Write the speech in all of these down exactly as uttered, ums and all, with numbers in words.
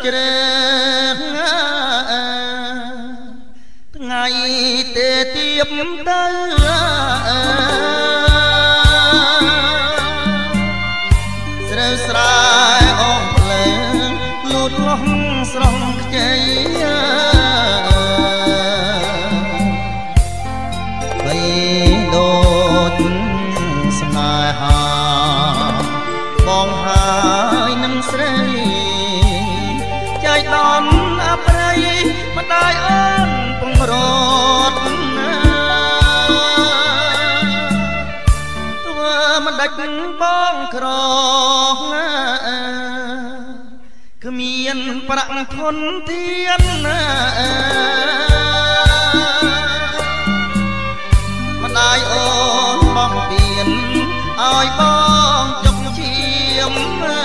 ជ្រែងថ្ងៃទេទៀបទៅស្រូវស្រែអងភ្លើងលូតលាស់ស្រស់ខ្ចីបីដូចស្នេហាបងហើយនឹងស្រីចៃដន្យអប្រៃម្ដាយអូនពងរត់ធ្វើមិនដាច់បងក្រគ្មានប្រាក់ធនធានម្ដាយអូនបងពៀនឲ្យបងចុកឈាម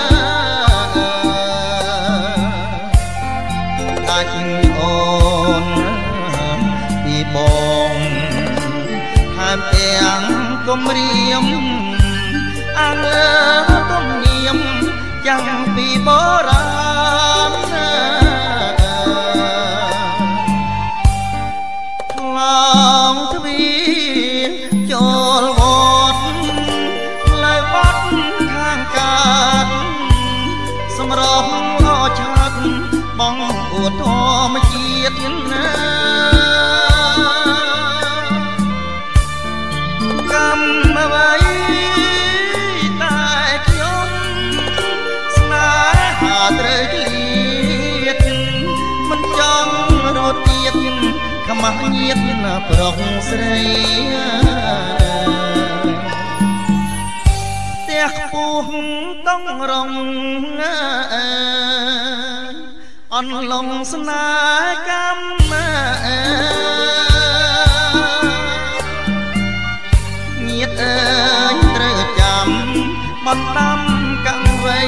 ដាច់អូនពីបងថែមទាំងគំរាមអើទំនៀមចាំពីបុរាណខ្លងទ្វារចូលវត្តផ្លូវបាត់ខាងកាត់សម្រស់អឆាត់បងអួតធម្មជាតិណាកម្មអ្វីតែខ្ញុំស្នេហាត្រូវឃ្លាតមិនចង់រត់ទៀតខ្មាស់ញៀតណាប្រុសស្រីផ្ទះខ្ពស់តង់រងអន់ឡងស្នេហ៍កម្មញៀតអើយត្រូវចាំបន្តាំកង្វៃ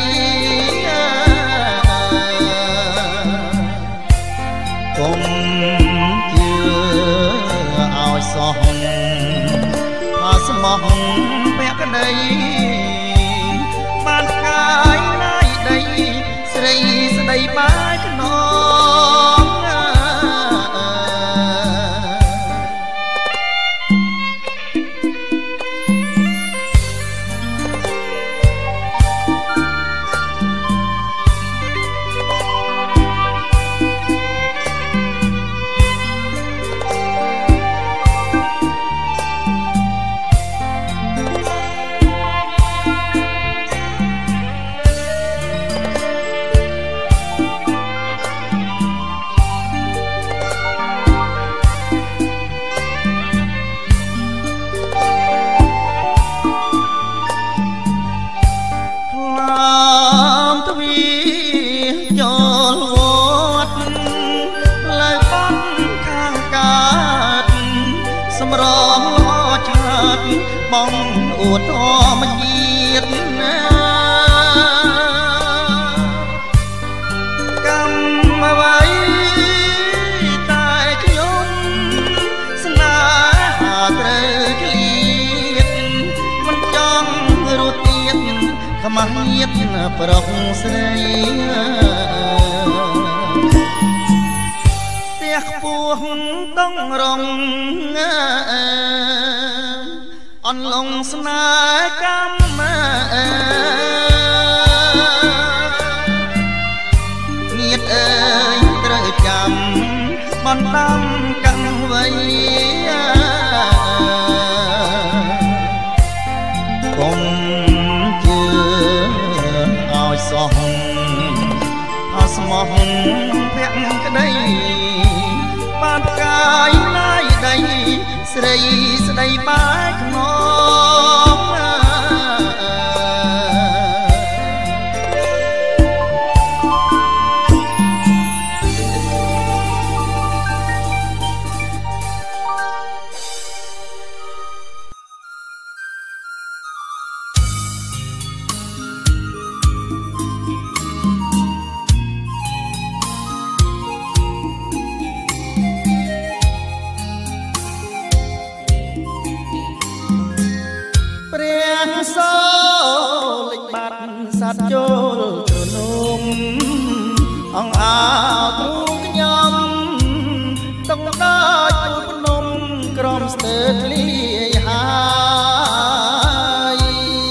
កុំជឿឲ្យសោះផាស្មោះពាក់ក្ដីបានកាយណាយដីស្រីស្ដីបាយខ្នងបងអួតធម្មជាតិណាកម្មអ្វីតែខ្ញុំស្នេហាត្រូវឃ្លាតមិនចង់រត់ទៀតខ្មាស់ញៀតប្រុសស្រីផ្ទះខ្ពស់តង់រងអន់ឡងស្នេហ៍កម្មញៀតអើយត្រូវចាំបន្តាំកង្វៃកុំជឿឲ្យសោះអស្មោះពាក់ក្ដីបានកាយណាយដីស្រីស្ដីបាយខ្នងចូលចូលនំអងអាទ្រូងខ្ញុំតុងដល់ពូនំក្រំស្ទើរធ្លាយហើយ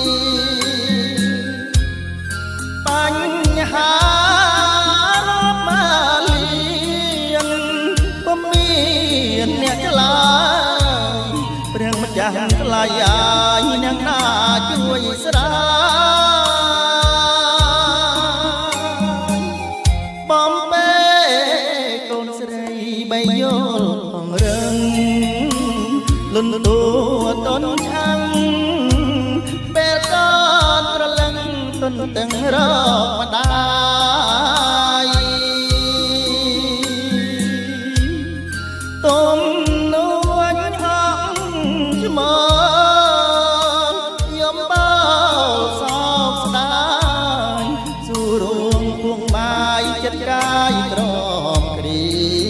បញ្ហារាប់មកលៀងពុំមានអ្នកឆ្លើយព្រះម្ចាស់ថ្លៃអាយអ្នកណាជួយស្រាបំពេកូនស្រីបីយល់អងរឹងលុនតួតនឆាំងពេលតនប្រលឹងទន់ទឹងរកម្ដាយទុំនួនអងច្មយំបោសោកស្ដាយសួររួងពួងបាយចិត្តកាយក្រមគ្រា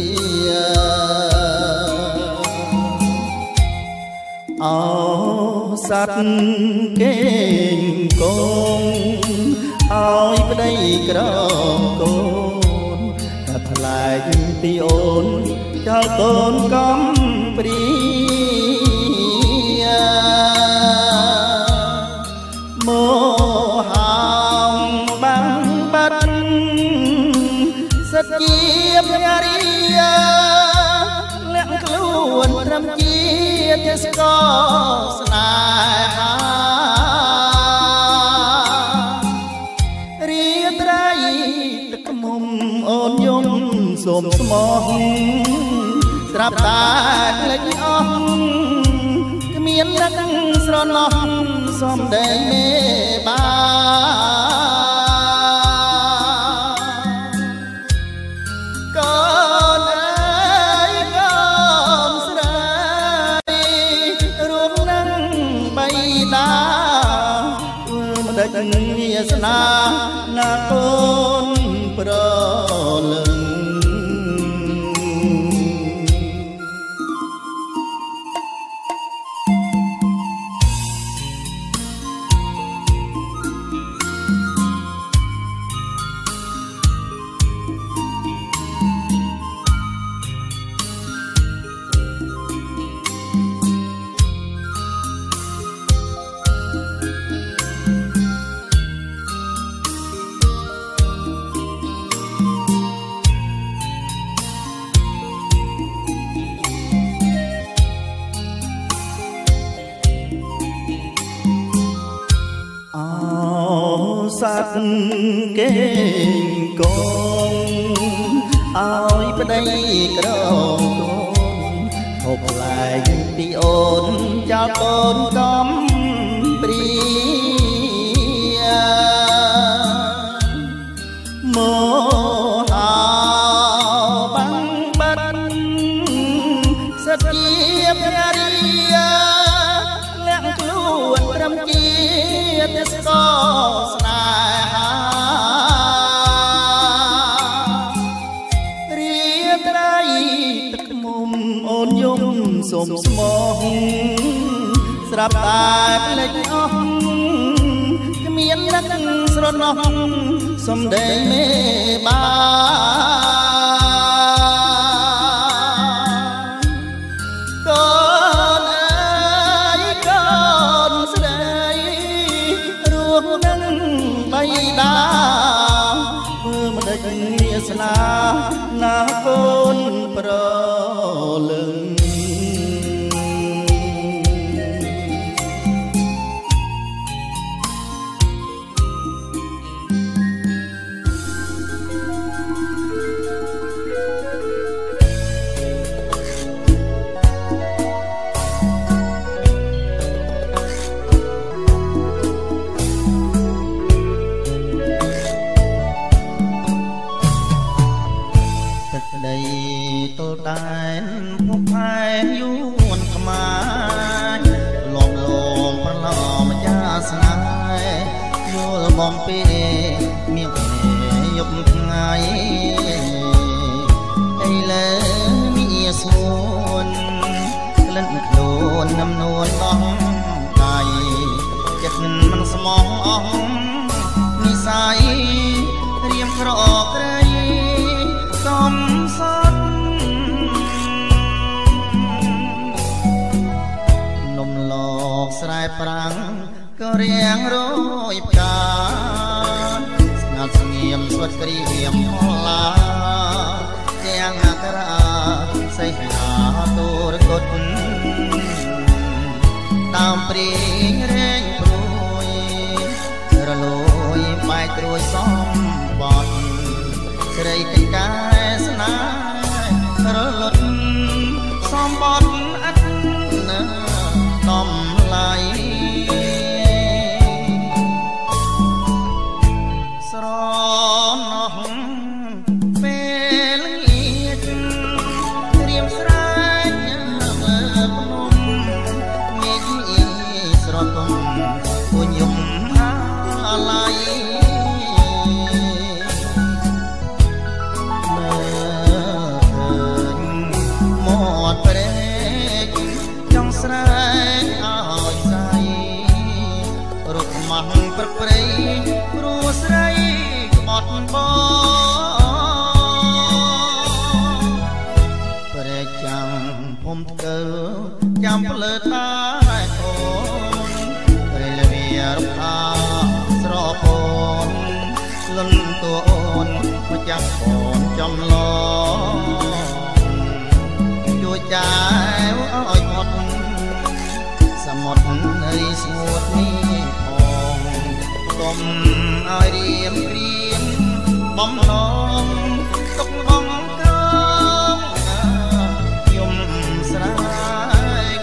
អោសត្វគេងកងឲ្យប្តីក្រកូនតែថ្លែងពីអូនចោលកូនកំព្រាមកហោងបាំងបាត់សិតជាភរិយាលាក់ខ្លួនត្រឹមជាទេសកលស្នេហារាត្រីទឹកមុំអូនយំសូមស្មោះស្រាប់តែភ្លេចអស់គ្មានទឹកស្រណោះសំដីមេបាកូនអើយកូនស្រីរួមនឹងបៃតាធ្វើម្ដេចវាសនាណាកូនប្រលឹងសត្វគេងកងឲ្យប្តីក្រកូនហូបផ្លែងពីអូនចោលកូនកំព្រាមកហៅបាំងបាត់សិតជាភរិយាលាក់ខ្លួនត្រឹមជាទេសកលស្នេហារាត្រីទឹកមុំអូនយំសូមស្មោះស្រាប់តែភ្លេចអស់គ្មានទឹកស្រណោះសំដីមេបាកូនអើយកូនស្រីរួមនឹងបៃតាធ្វើម្ដេចវាសនាណាកូនប្រលឹងដីទល់តែពុកផែយួនខ្មាយលំលងប្រឡំម្ចាស់ស្នេហ៍យល់បំពេមានយប់ថ្ងៃអីលើមានស្មួនក្លិនខ្លួននំនួនអស់ដៃចិត្តមិនស្មោះអស់និស័យរៀមក្រក្រៃស្រែប្រាំងក៏រៀងរយផ្កាស្ងាត់ស្ងៀមស្វិតក្រៀមហឡាទាំងអក្សរាសៃហាទូរកុដតាមព្រៀងរែងព្រួយរលួយបែកត្រួយសំបត់ស្រីកង្កែស្នេហ៍រលត់សំបត់អត់ណាតំឡៃស្រណោះពេលល្ងាចត្រៀមស្រែកមើលភ្នំមេឃស្រទុំពុញយំអាឡ័យមើលឃើញមាត់ព្រែកចង់ស្រែកឲ្យស្រីរុកម៉ាស់ព្រឹកព្រៃព្រោះស្រីក្បត់បងព្រែកចាំភុំថ្កើចាំភ្លើតាឯអូនព្រៃលវារុកអាស្រពូនលុនតួអូនមកចាប់កូនចំឡងជួយចែវឲ្យអត់សមុទ្ររីស្ងួតនេះផងកុំឲ្យរៀមព្រៀងបំឡងទុកបងក្រងយំស្រែក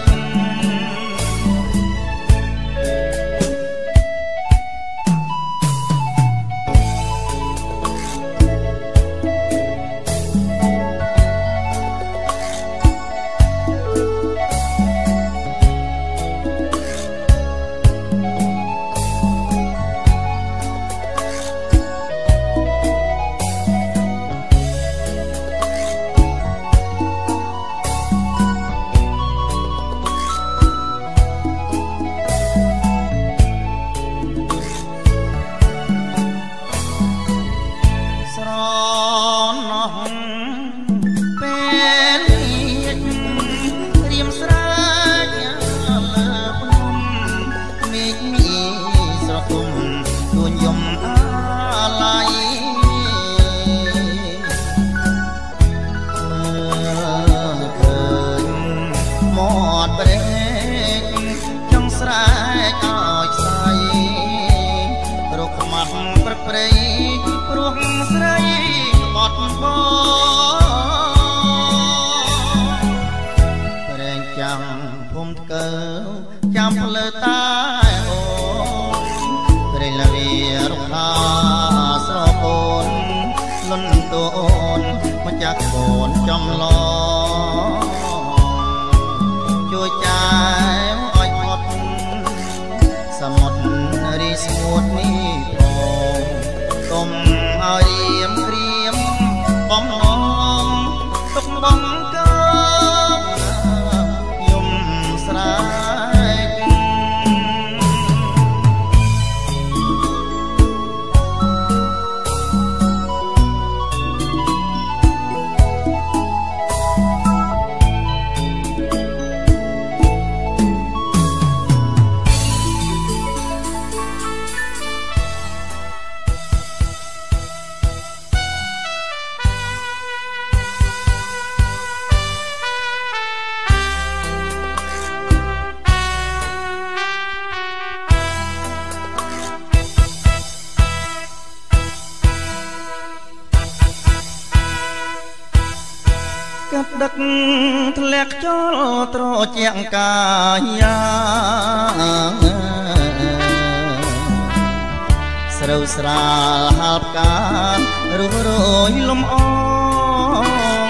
ចាំភ្លើតាអូនព្រៃលវារុកខាស្រពូនលុនតួអូនមកចាក់កូនចំឡងជួយចែវឲ្យអត់សមុទ្ររីស្ងួតនេះផងកុំឲ្យរៀមព្រៀមបំឡងទុកបងកោយំស្រែដឹកធ្លាក់ចូលត្រជាក់កាយាស្រូវស្រាលហាលផ្ការុះរយលំអង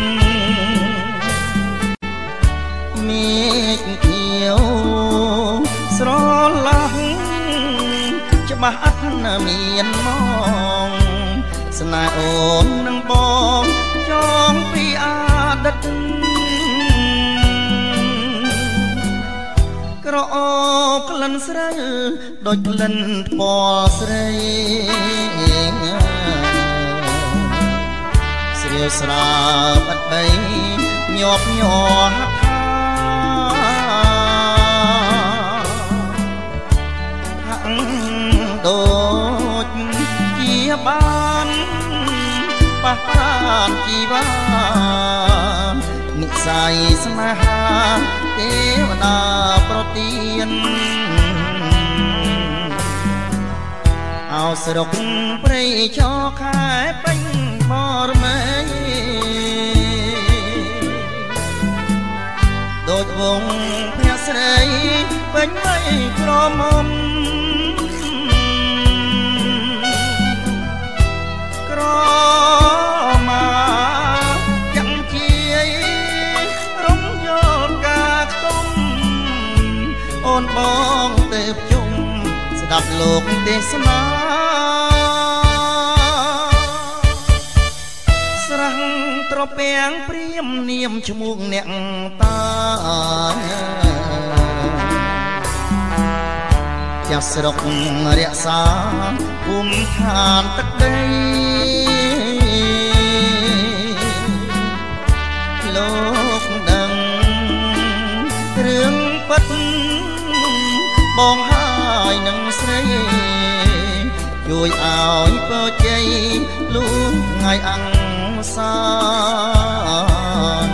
មេឃខៀវស្រឡះច្បាស់អត់មានមកស្នេហ៍អូននឹងបងចងពីអតីតក្រអូបក្លិនស្រូវដូចក្លិនថ្មស្រីស្រាវស្រាវអត់បីញាប់ញាប់ថានជីវ៉ានិស័យស្នេហាទេវតាប្រទានអោស្រុកព្រៃឈរខែពេញបរមេដូចវងភ័ក្រស្រីពេញវ័យក្រមុំក្រមាចាំជាយរំយល់ការខ្ទុំអូនបងទៅជុំស្ដាប់លោកទេសនាស្រះត្រពាំងព្រាមនាមឈ្មោះអ្នកតាចាស់ស្រុករក្សាភូមិឋានទឹកដីលោកដឹងរឿងពិតបងហើយនឹងស្រីជួយឲ្យពរជ័យលូកថ្ងៃអង្គសាន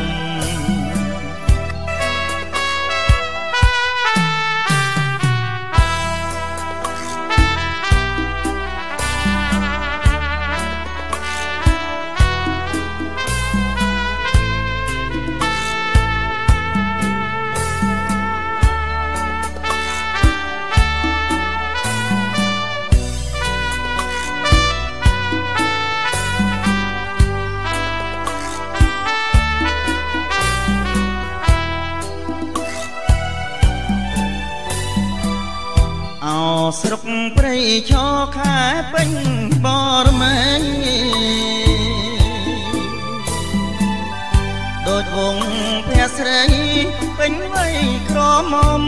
ស្រុកព្រៃឈរខែពេញបរមេដូចវងភ័ក្រស្រីពេញវ័យក្រមុំ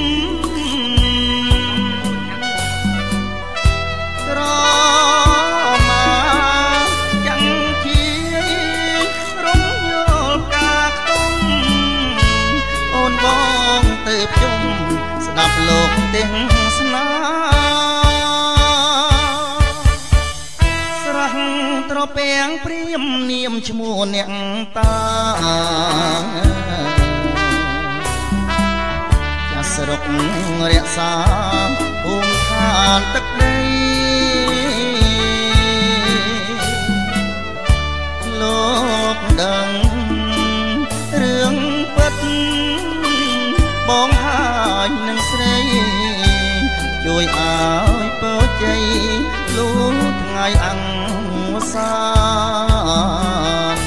ក្រមាចាំជាយរំយល់ការខ្ទុំអូនបងទៅជុំស្ដាប់លោកទេសនាស្រះត្រពាំងព្រាមនាមឈ្មោះអ្នកតាចាស់ស្រុករក្សាភូមិឋានទឹកដីលោកដឹងរឿងពិតបងហើយនឹងស្រីជួយឲ្យពរជ័យលូកថ្ងៃអង្គសាន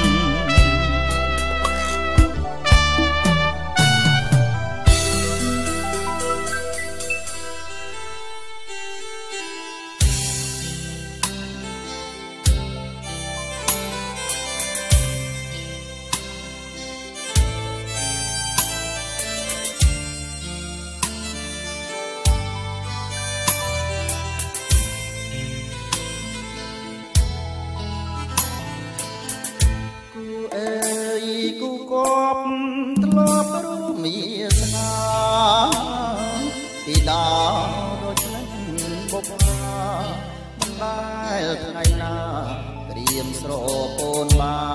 គូកបធ្លាប់រួមមានស្នាពីដើរដូចលិនបុប្ផាមិនដែលថ្ងៃណាព្រៀមស្រពោន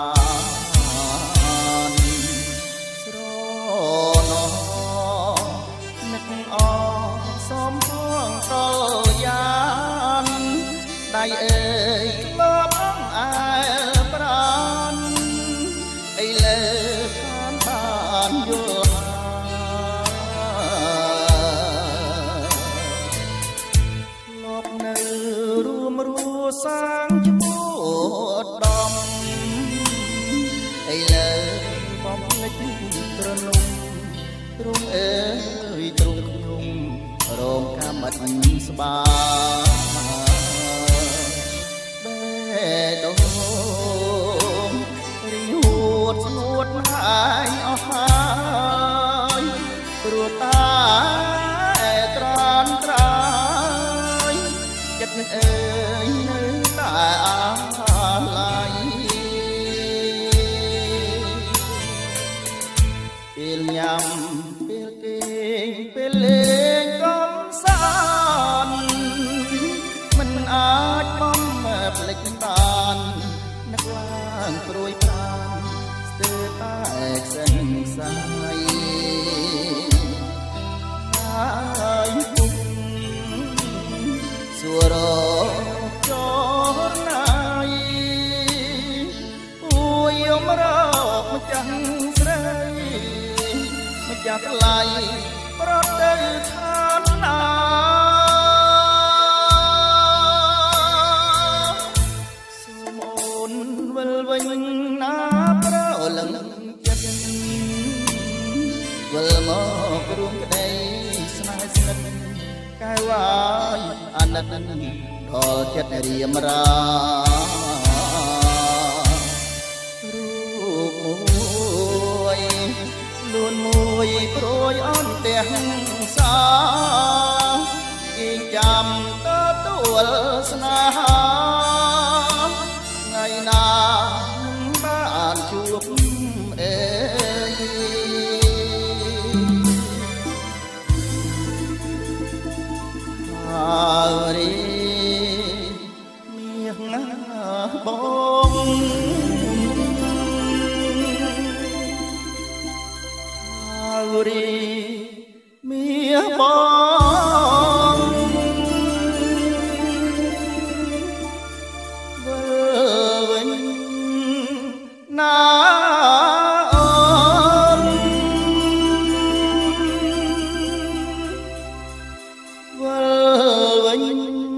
បានស្រណោនឹកអសំផងតលយ៉ានដៃអើយធ្លាប់អង្អែលប្រានអីលើបានបានយល់ធ្លាប់នៅរួមរស់សាងឈ្មោះដំអីលើបំភ្លេចត្រនំទ្រង់អើយទ្រង់ខ្ញុំរងកម្មអត់ស្បាបែដូងរីហួតស្ងួតហាយអស់ហើយព្រោះតាត្រានត្រាយចិត្តអើយនៅតែអាឡ័យពេលញ៉ាំពេលគេងពេលលេងកំសាន្តមិនអាចបំភ្លេចបាននឹកឡើងឡៃប្រត់ទៅឋានណាសូមអូនវិលវិញណាប្រលឹងចិត្តវិលមករួមក្តីស្នេហ៍ស្និទ្ធកែវអាយអាណិតដល់ចិត្តរៀមរារូបមួយលួនមួយព្រួយអន់ទាំងសាអីចាំតទួលស្នេហាថ្ងៃណាបានជួបអេអារីមាសណាបងអារីមាសបងវិលវិញណាអូនវិលវិញ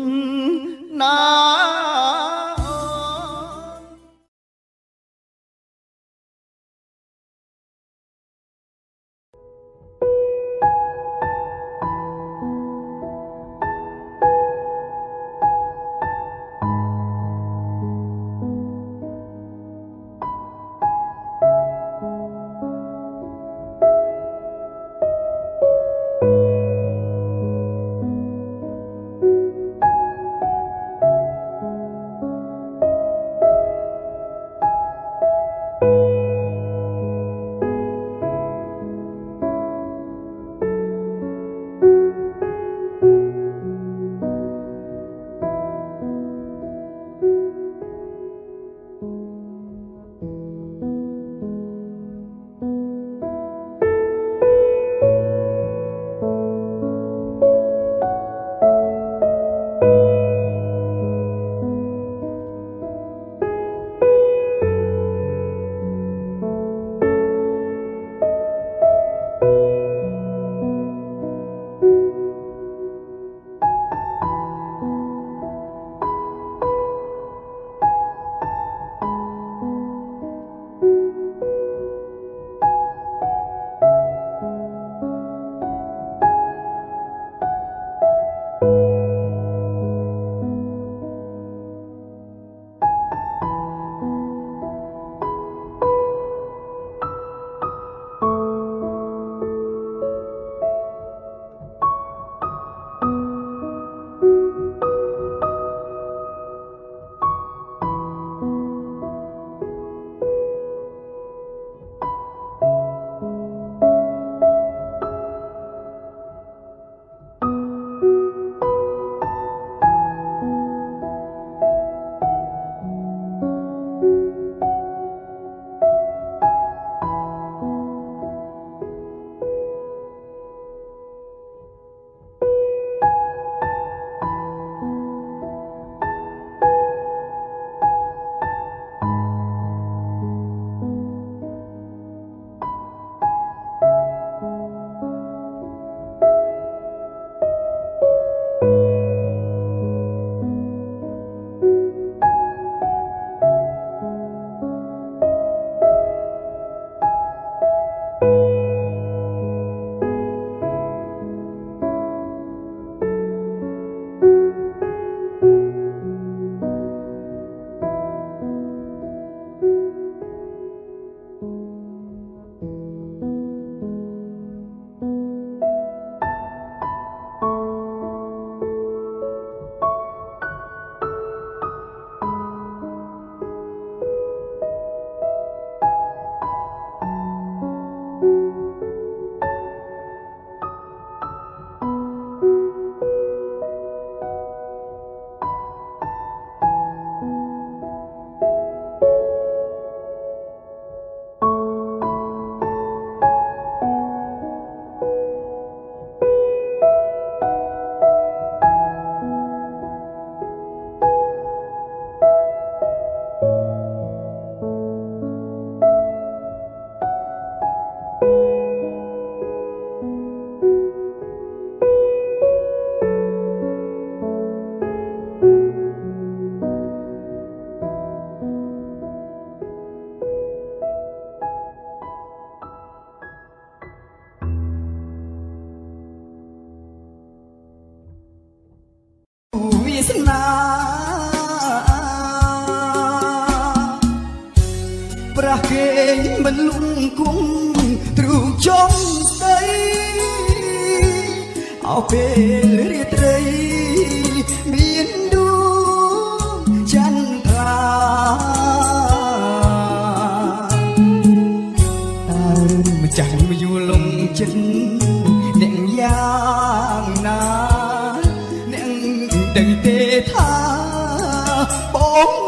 ស្នាប្រះគេមិនលំគង់ទ្រូងចង់ស្ដីអោពេលរាត្រីមានដួងចន្ទ្រាតើម្ចាស់មកយល់លំចិត្តអ្នកយ៉ាងណាអ្នកដឹងទេថាបង